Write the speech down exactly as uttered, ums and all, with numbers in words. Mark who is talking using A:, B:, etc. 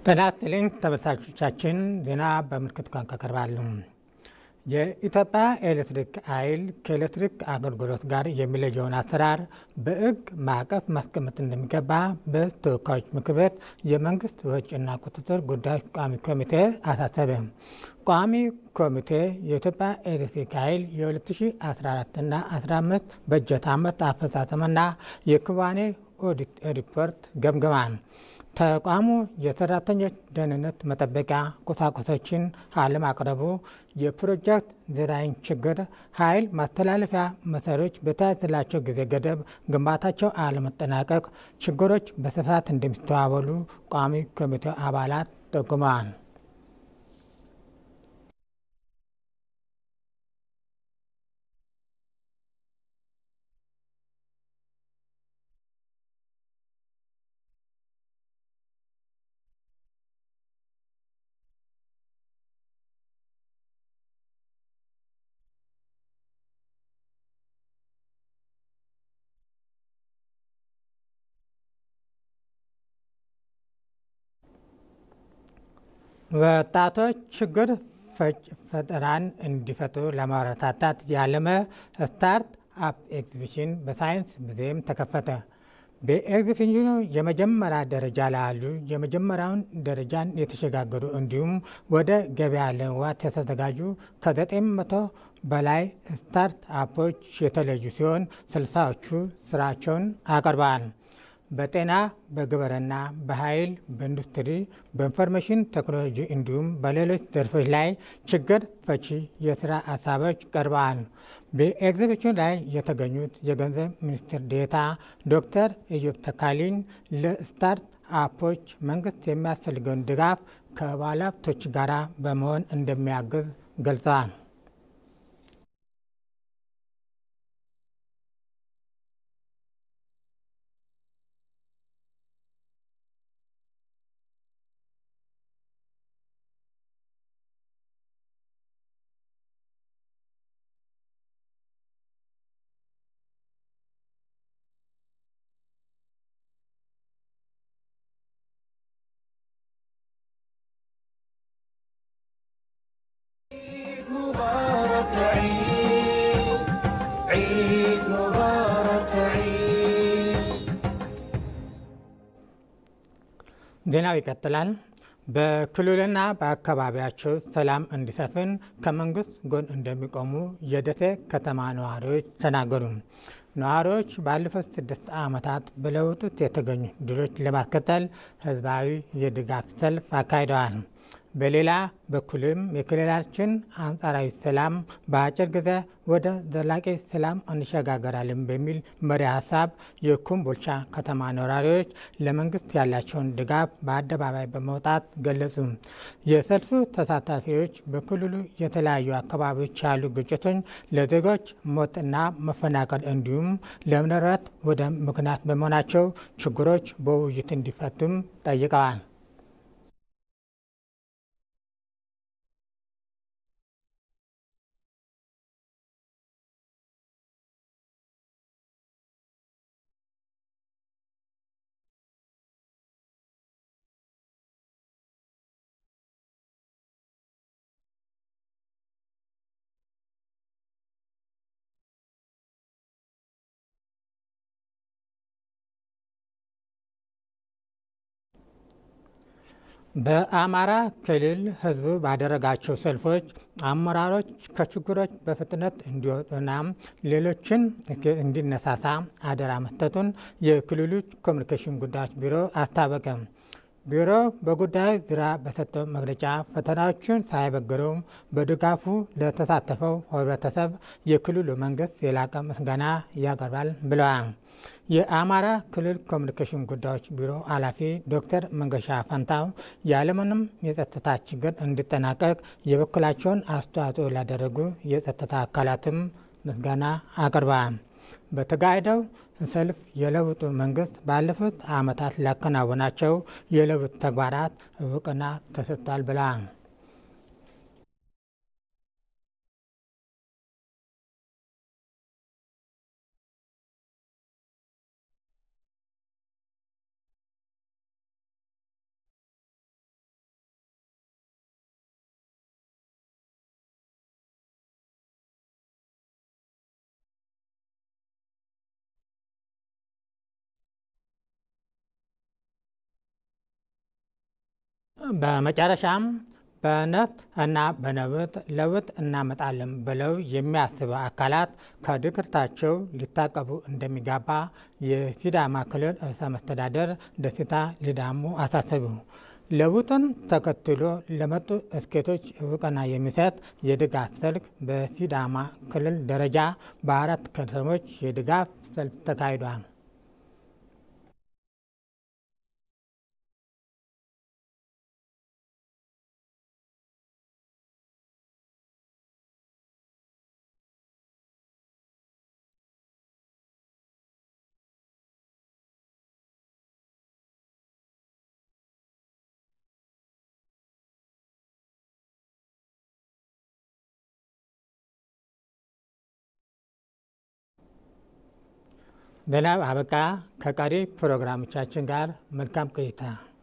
A: ጤና ይስጥልኝ ተመልካቾቻችን፣ ዜና በምልክት ቋንቋ ቀርባሉ። የኢትዮጵያ ኤሌክትሪክ ኃይል ከኤሌክትሪክ አገልግሎት ጋር የሚለየውን አሰራር በሕግ ማዕቀፍ ማስቀመጥ እንደሚገባ በተወካዮች ምክር ቤት የመንግስት ወጪና ቁጥጥር ጉዳዮች ቋሚ ኮሚቴ አሳሰበ። ቋሚ ኮሚቴ የኢትዮጵያ ኤሌክትሪክ ኃይል የ2014 እና አስራ አምስት በጀት ዓመት አፈጻጸምና የክዋኔ ኦዲት ሪፖርት ገምግሟል። ተቋሙ የሰራተኞች ደህንነት መጠበቂያ ቁሳቁሶችን አለማቅረቡ፣ የፕሮጀክት ዲዛይን ችግር፣ ኃይል ማስተላለፊያ መሰሮች በተያዘላቸው ጊዜ ገደብ ግንባታቸው አለመጠናቀቅ ችግሮች በስፋት እንደሚስተዋወሉ ቋሚ ኮሚቴው አባላት ጠቁመዋል። ወጣቶች ችግር ፈጠራን እንዲፈጥሩ ለማበረታታት ያለመ ስታርት አፕ ኤግዚቢሽን በሳይንስ ሙዚየም ተከፈተ። በኤግዚቢሽኑ የመጀመሪያ ደረጃ ላይ ያሉ የመጀመሪያውን ደረጃን የተሸጋገሩ እንዲሁም ወደ ገበያ ለመግባት የተዘጋጁ ከዘጠኝ መቶ በላይ ስታርት አፖች የተለዩ ሲሆን ስልሳዎቹ ስራቸውን አቅርበዋል። በጤና፣ በግብርና፣ በኃይል፣ በኢንዱስትሪ፣ በኢንፎርሜሽን ቴክኖሎጂ እንዲሁም በሌሎች ዘርፎች ላይ ችግር ፈቺ የስራ ሀሳቦች ቀርበዋል። በኤግዚቢሽኑ ላይ የተገኙት የገንዘብ ሚኒስትር ዴኤታ ዶክተር ኢዮብ ተካልኝ ለስታርት አፖች መንግስት የሚያስፈልገውን ድጋፍ ከባለሀብቶች ጋር በመሆን እንደሚያግዝ ገልጸዋል። ዜናው ይቀጥላል። በክልልና በአካባቢያቸው ሰላም እንዲሰፍን ከመንግስት ጎን እንደሚቆሙ የደሴ ከተማ ነዋሪዎች ተናገሩ። ነዋሪዎች ባለፉት ስድስት ዓመታት በለውጥ የተገኙ ድሎች ለማስቀጠል ህዝባዊ የድጋፍ ሰልፍ አካሂደዋል። በሌላ በኩልም የክልላችን አንጻራዊ ሰላም በአጭር ጊዜ ወደ ዘላቂ ሰላም እንሸጋገራለን በሚል መሪ ሀሳብ የኮምቦልቻ ከተማ ነዋሪዎች ለመንግስት ያላቸውን ድጋፍ በአደባባይ በመውጣት ገለጹ። የሰልፉ ተሳታፊዎች በክልሉ የተለያዩ አካባቢዎች ያሉ ግጭቶች ለዜጎች ሞትና መፈናቀል እንዲሁም ለንብረት ወደ ምክንያት በመሆናቸው ችግሮች በውይይት እንዲፈቱም ጠይቀዋል። በአማራ ክልል ህዝቡ ባደረጋቸው ሰልፎች አመራሮች ከችግሮች በፍጥነት እንዲወጡና ሌሎችን እንዲነሳሳ አደራ መስጠቱን የክልሉ ኮሚኒኬሽን ጉዳዮች ቢሮ አስታወቀ። ቢሮ በጉዳዩ ዙሪያ በሰጠው መግለጫ ፈተናዎችን ሳይበግሩ በድጋፉ ለተሳተፈው ህብረተሰብ የክልሉ መንግስት የላቀ ምስጋና ያቀርባል ብለዋል። የአማራ ክልል ኮሚኒኬሽን ጉዳዮች ቢሮ ኃላፊ ዶክተር መንገሻ ፈንታው ያለምንም የጸጥታ ችግር እንዲጠናቀቅ የበኩላቸውን አስተዋጽኦ ላደረጉ የጸጥታ አካላትም ምስጋና አቅርበዋል። በተካሄደው ሰልፍ የለውጡ መንግስት ባለፉት ዓመታት ላከናወናቸው የለውጥ ተግባራት እውቅና ተሰጥቷል ብለዋል። በመጨረሻም በነፍጥ እና በነብጥ ለውጥ እናመጣለን ብለው የሚያስቡ አካላት ከድርጊታቸው ሊታቀቡ እንደሚገባ የሲዳማ ክልል ርዕሰ መስተዳድር ደስታ ሌዳሞ አሳሰቡ። ለውጥን ተከትሎ ለመጡ እሴቶች እውቅና የሚሰጥ የድጋፍ ሰልፍ በሲዳማ ክልል ደረጃ በአራት ከተሞች የድጋፍ ሰልፍ ተካሂዷል። ዜናው አበቃ። ከቀሪ ፕሮግራሞቻችን ጋር መልካም ቆይታ